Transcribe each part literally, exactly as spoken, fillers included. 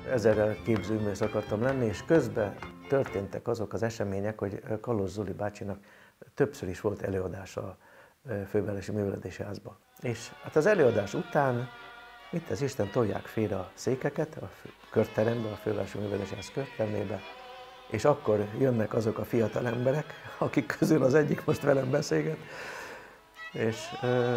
ezerrel képzőművész akartam lenni, és közben történtek azok az események, hogy Kalóz Zoli bácsinak többször is volt előadása a Fővárosi Művelődési Házban. És hát az előadás után, mit az Isten, tolják félre a székeket a körterembe, a Fővárosi Művelődési Ház körtermébe, és akkor jönnek azok a fiatal emberek, akik közül az egyik most velem beszélget, és,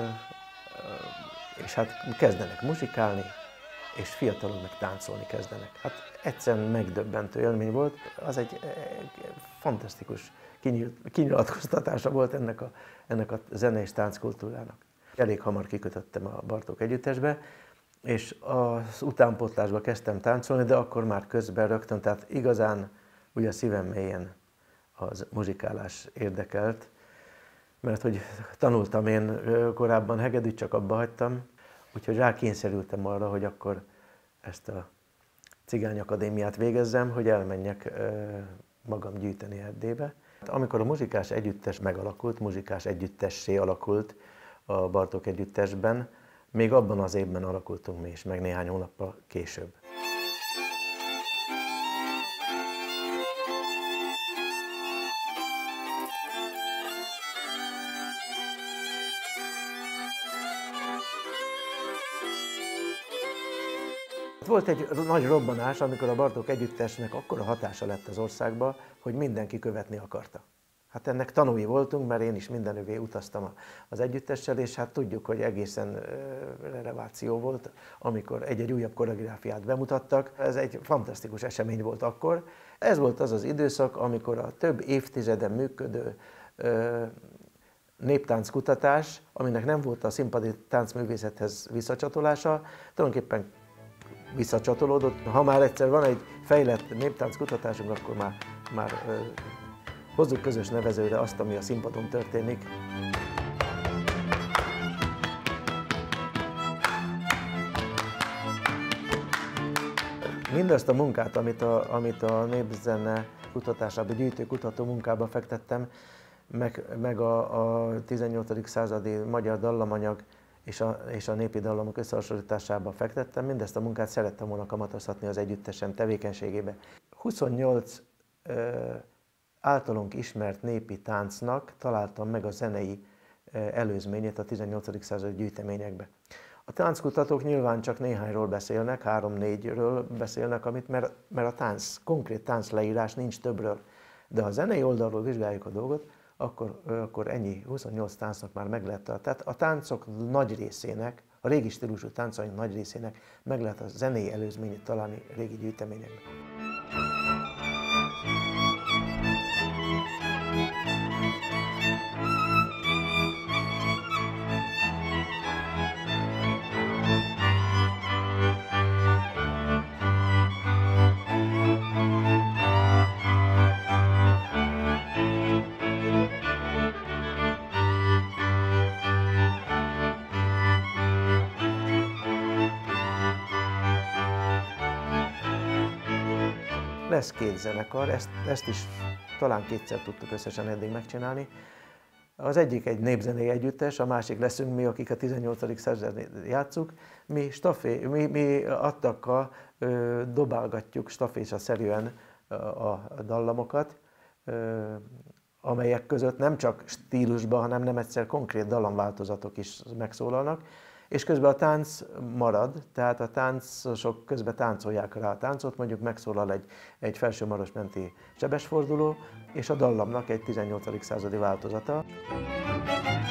és hát kezdenek muzsikálni, és fiatalok meg táncolni kezdenek. Hát egyszerűen megdöbbentő élmény volt, az egy fantasztikus kinyilatkoztatása volt ennek a, ennek a zene és tánckultúrának. Elég hamar kikötöttem a Bartók Együttesbe, és az utánpótlásba kezdtem táncolni, de akkor már közben rögtön, tehát igazán ugye a szívem mélyén az muzsikálás érdekelt, mert hogy tanultam én korábban hegedűt, csak abba hagytam, úgyhogy rákényszerültem arra, hogy akkor ezt a cigányakadémiát végezzem, hogy elmenjek magam gyűjteni Erdélybe. Amikor a muzsikás együttes megalakult, muzsikás együttessé alakult a Bartók Együttesben, még abban az évben alakultunk mi is, meg néhány hónappal később. Volt egy nagy robbanás, amikor a Bartók Együttesnek akkora hatása lett az országba, hogy mindenki követni akarta. Hát ennek tanúi voltunk, mert én is mindenövé utaztam az együttessel, és hát tudjuk, hogy egészen releváció volt, amikor egy-egy újabb koreográfiát bemutattak. Ez egy fantasztikus esemény volt akkor. Ez volt az az időszak, amikor a több évtizeden működő néptánckutatás, aminek nem volt a színpadi táncművészethez visszacsatolása, tulajdonképpen visszacsatolódott. Ha már egyszer van egy fejlett néptánckutatásunk, akkor már, már ö, hozzuk közös nevezőre azt, ami a színpadon történik. Mindazt a munkát, amit a, amit a népzene kutatásába, gyűjtő-kutató munkába fektettem, meg, meg a, a tizennyolcadik századi magyar dallamanyag és a, és a népi dallamok összehasonlításába fektettem, mindezt a munkát szerettem volna kamatoztatni az együttesem tevékenységébe. huszonnyolc ö, általunk ismert népi táncnak találtam meg a zenei ö, előzményét a tizennyolcadik századi gyűjteményekbe. A tánckutatók nyilván csak néhányról beszélnek, három-négyről beszélnek, amit, mert, mert a tánc, konkrét táncleírás nincs többről. De ha a zenei oldalról vizsgáljuk a dolgot, Akkor, akkor ennyi, huszonnyolc táncnak már meg lehet, tehát a táncok nagy részének, a régi stílusú táncaink nagy részének meg lehet a zenei előzményét találni régi gyűjteményekben. Lesz két zenekar, ezt, ezt is talán kétszer tudtuk összesen eddig megcsinálni. Az egyik egy népzenei együttes, a másik leszünk mi, akik a tizennyolcadik században játszuk. Mi, stafé, mi, mi attakkal ö, dobálgatjuk stafésa-szerűen a, a dallamokat, ö, amelyek között nem csak stílusban, hanem nem egyszer konkrét dallamváltozatok is megszólalnak. És közben a tánc marad, tehát a táncosok közben táncolják rá a táncot, mondjuk megszólal egy, egy Felsőmarosmenti sebesforduló, és a dallamnak egy tizennyolcadik századi változata.